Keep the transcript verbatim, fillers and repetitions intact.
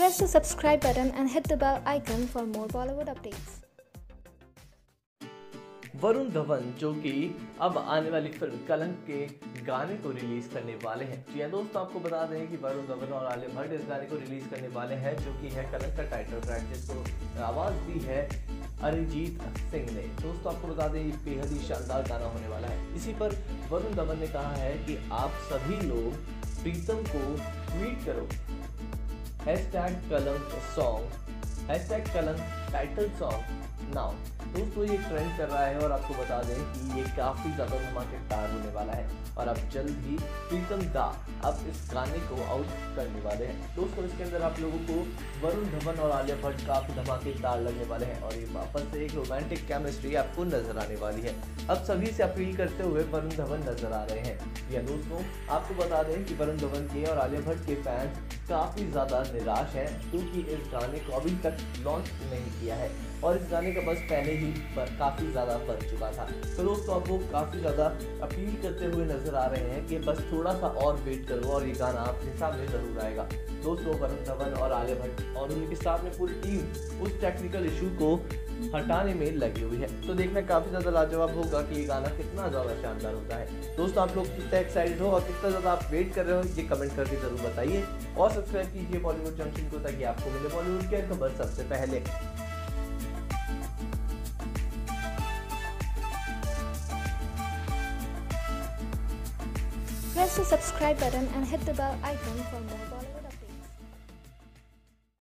Press the subscribe button and hit the bell icon for more Bollywood updates. Varun Dhawan जो कि अब आने वाली फिल्म कलंक के गाने को रिलीज करने वाले हैं। जी हाँ दोस्तों, आपको बता दें कि वरुण धवन और आलिया भट्ट इस गाने को रिलीज करने वाले हैं जो कि है कलंक का टाइटल ट्रैक, जिसको आवाज दी है अरिजीत सिंह ने। दोस्तों आपको बता दें ये बेहद ही शानदार गाना होने वाला है। इसी पर वरुण धवन ने कहा है कि आप सभी लोग प्रीतम को ट्वीट करो hashtag Kalank song hashtag Kalank title song now. दोस्तों ये ट्रेंड कर रहा है और आपको बता दें कि ये काफ़ी ज़्यादा धमाकेदार होने वाला है और अब जल्द ही प्रीतम दा अब इस गाने को आउट करने वाले हैं। दोस्तों इसके अंदर आप लोगों को वरुण धवन और आलिया भट्ट काफ़ी धमाकेदार लगने वाले हैं और ये वापस से एक रोमांटिक केमिस्ट्री आपको नजर आने वाली है। अब सभी से अपील करते हुए वरुण धवन नजर आ रहे हैं। या दोस्तों आपको बता दें कि वरुण धवन के और आलिया भट्ट के फैंस काफ़ी ज़्यादा निराश हैं क्योंकि इस गाने को अभी तक लॉन्च नहीं किया है और इस गाने का बस पहले ही पर काफ़ी ज़्यादा बन चुका था। तो दोस्तों अब वो काफ़ी ज़्यादा अपील करते हुए नजर आ रहे हैं कि बस थोड़ा सा और वेट करो और ये गाना आपके सामने ज़रूर आएगा। दोस्तों वरुण धवन और आलिया भट्ट और उनके साथ में पूरी टीम उस टेक्निकल इशू को हटाने में लगी हुई है। तो देखना काफ़ी ज़्यादा लाजवाब होगा कि ये गाना कितना ज़्यादा शानदार होता है। दोस्तों आप लोग कितना एक्साइटेड हो और कितना ज़्यादा आप वेट कर रहे हो ये कमेंट करके ज़रूर बताइए और सब्सक्राइब कीजिए बॉलीवुड जंक्शन को ताकि आपको मिले बॉलीवुड की खबर सबसे पहले। Press the subscribe button and hit the bell icon for more Bollywood